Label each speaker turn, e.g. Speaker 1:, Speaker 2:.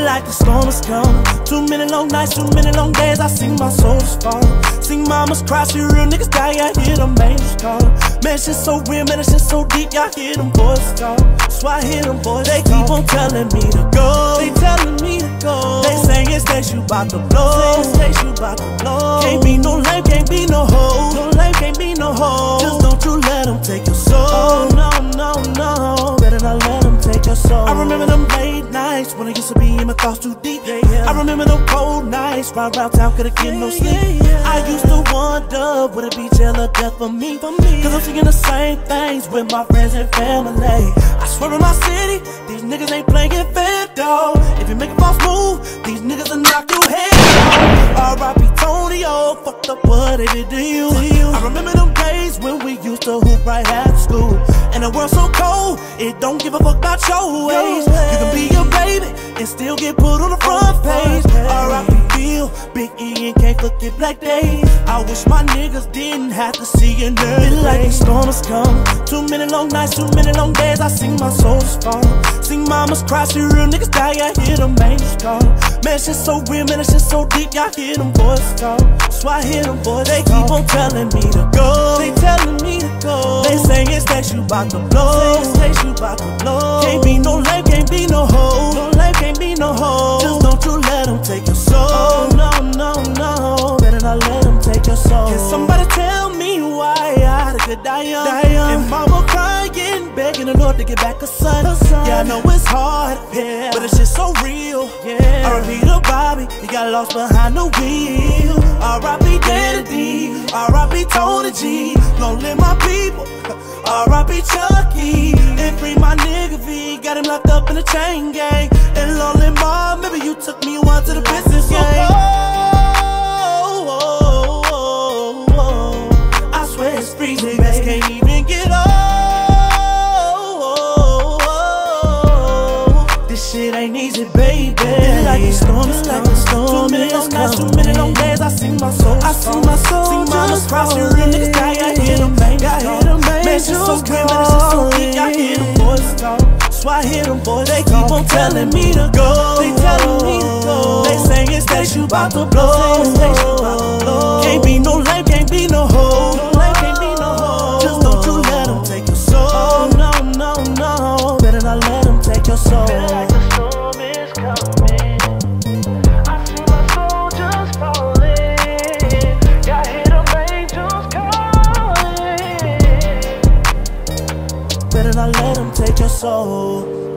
Speaker 1: like the storm is coming. Too many long nights, too many long days, I seen my soul just falling. Seen mamas cry, see real niggas die, I hear them angels calling. Man, shit so real, man, that shit so deep, y'all hear them voices calling. So I hear them voices. They keep on telling me to go. They telling me to go. They saying it's that you bout to blow. It's that you bout to blow. Can't be no life, can't be no hoe. No life, can't be no hoe. Just don't you let them take your soul. Oh, no, no, no. Better not let them take your soul. I remember them late nights when I used to be in my thoughts too deep. I remember them cold nights, ride around town, couldn't get no sleep. I used to wonder, would it be jail or death for me? Cause I'm seeing the same things with my friends and family. I swear in my city, these niggas ain't playing fair, dawg. If you make a false move, these niggas will knock your head off. R.I.P. Tony, oh, fucked up what they did to you. I remember them days when we used to hoop right after school. And the world so cold, it don't give a fuck about your ways. You can be your baby and still get put on the front page. R.I.P. Bill, Big E and can't forget Black Days. I wish my niggas didn't have to see an early day. Like the storm is coming. Too many long nights, too many long days, I seen my soul just falling. Seen mamas cry, see real niggas die, I hear them angels calling. Man, shit so real, man, that shit so deep, y'all hear them voices calling. So I hear them voices. They keep on telling me to go. They telling me to go. They saying it's that you bout to blow. It's that you bout to blow. Can't be no life, can't be no hoe. No life, can't be no hoe. Just don't you let them take your soul. Oh, no, no, no. Better not let them take your soul. Can somebody tell me why I could die young? And mama crying, begging the Lord to get back a son. Yeah, I know it's hard, yeah, but it's just so real. Yeah. R.I.P. to Bobby, he got lost behind the wheel. R.I.P. Daddy D, R.I.P. Tony G. Long live my people, R.I.P. Chucky. And free my nigga V, got him locked up in a chain gang. And long live mom, maybe you took me once to the business gang. I swear it's freezing, baby. Can't even get old. This shit ain't easy, baby. It's like the storm, it's like the storm. Too many long nights, too many long days, I seen my soul. I seen my soul. See mamas cry, see real niggas die, I hear them angels. I hear them angels. Man, shit so real, man, shit so deep, I hear them voices talk. So I hear them voices. They keep on telling me to go. They telling me to go. They saying it's that you bout to blow. It's that you bout to blow. Can't be no life, can't be no hoe. No life, can't be no hoe. Just don't you let them take your soul. Oh, no, no, no. Better not let them take your soul. Like the storm is coming. I see my soul just falling. Yeah, I hear them angels calling. Better not let them take your soul.